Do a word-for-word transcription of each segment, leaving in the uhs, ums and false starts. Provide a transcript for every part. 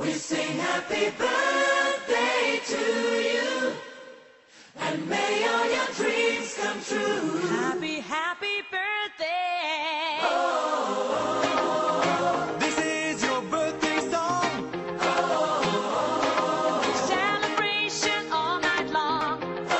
We sing happy birthday to you, and may all your dreams come true. Happy, happy birthday. Oh, oh, oh. This is your birthday song. Oh, oh, oh. Celebration all night long. Oh,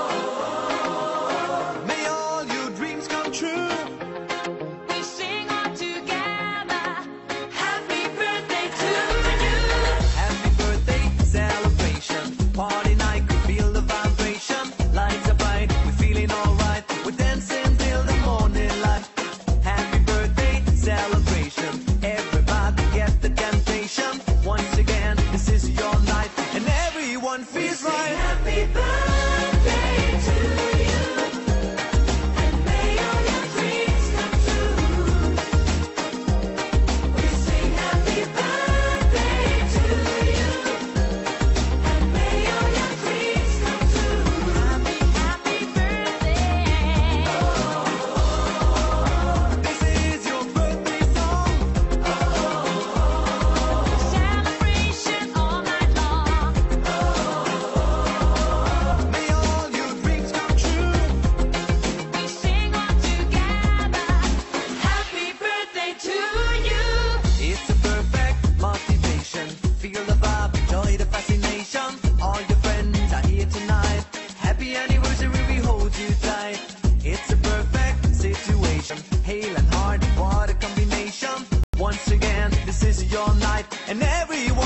oh, oh. May all your dreams come true. We sing all together. Happy birthday to you. Happy birthday celebration. Party night, could feel the vibration. Lights are bright, we're feeling alright. We're dancing till the morning light. Happy birthday celebration. Everybody get the temptation. Once again, this is your night, and everyone feels Sing right. happy birthday to you, and may all your dreams come true. We sing happy birthday to you, and may all your dreams come true. Happy, happy birthday. This is your birthday song. Celebration all night long. May all your dreams come true. We sing all together. Happy birthday to you. It's a perfect motivation. Feel the vibe, enjoy the fascination. All your friends are here tonight. Happy anniversary, we hold you tight. It's a perfect situation. Hale and hard, what a combination. Once again, this is your night, and everyone